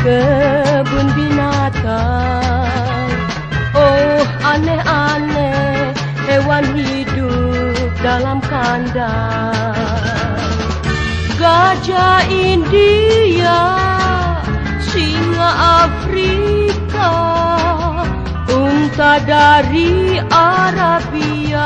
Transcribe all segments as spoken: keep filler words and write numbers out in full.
kebun binatang. Oh, aneh-aneh hewan hidup dalam kandang. Gajah India, singa Afrika, unta dari Arabia.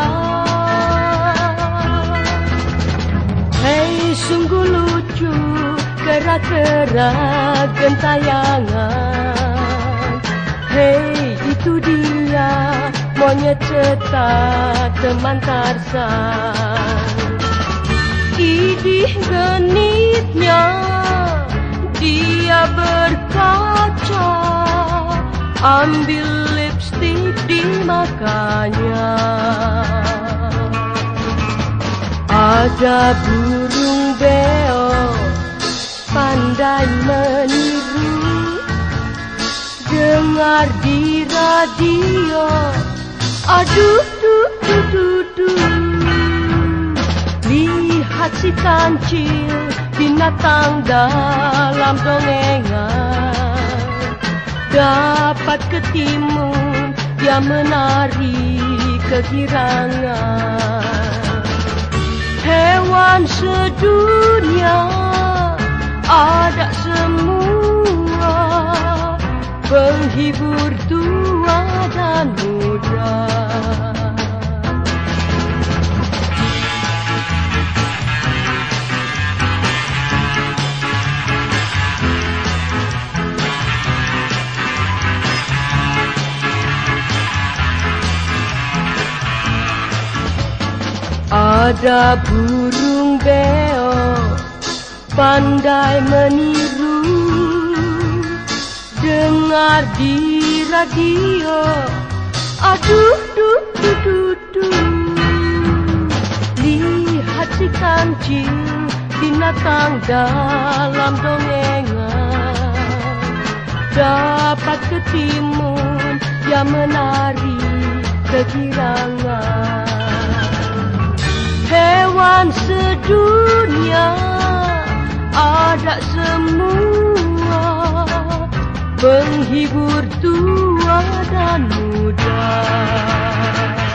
Hei, sungguh lucu kera-kera gentayangan. Hei, itu dia monyet cetak teman Tarzan. Idih genitnya dia berkaca, ambil lipstik dimakannya. Ada burung beo pandai meniru, dengar di radio, aduh duh duh duh duh. Lihat si kancil binatang dalam dongengan, dapat ketimun dia menari kegirangan. Hewan sedunia ada semua, penghibur tua dan muda. Ada burung beo pandai meniru, dengar di radio, aduh duh duh duh duh. Lihat si kancil binatang dalam dongengan, dapat ketimun dia menari kegirangan. Hewan sedunia ada semua, penghibur tua dan muda.